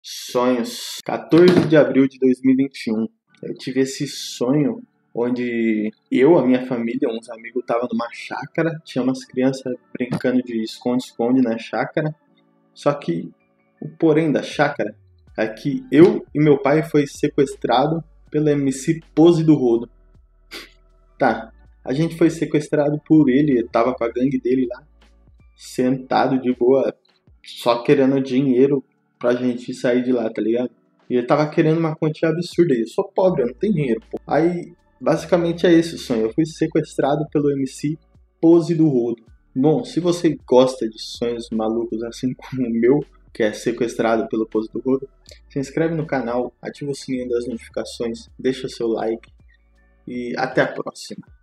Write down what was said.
Sonhos. 14 de abril de 2021. Eu tive esse sonho onde eu, a minha família, uns amigos estavam numa chácara. Tinha umas crianças brincando de esconde-esconde na chácara. Só que o porém da chácara é que eu e meu pai foi sequestrado pela MC Pose do Rodo. Tá, a gente foi sequestrado por ele, tava com a gangue dele lá, sentado de boa, só querendo dinheiro pra gente sair de lá, tá ligado? E ele tava querendo uma quantia absurda aí. Eu sou pobre, eu não tenho dinheiro, pô. Aí, basicamente é esse o sonho. Eu fui sequestrado pelo MC Pose do Rodo. Bom, se você gosta de sonhos malucos assim como o meu, que é sequestrado pelo Pose do Rodo, se inscreve no canal, ativa o sininho das notificações, deixa seu like e até a próxima.